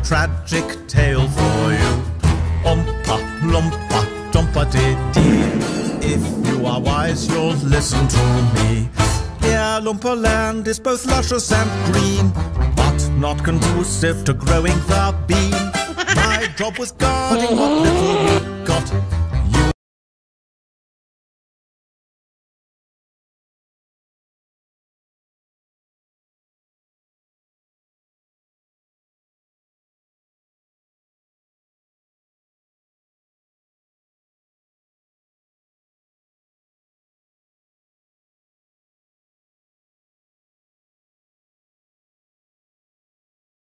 tragic tale for you. Oompa, loompa, dumpa-dee-dee. If you are wise, you'll listen to me. Here, Loompa Land is both luscious and green, but not conducive to growing the bean. My job was guarding what little we got.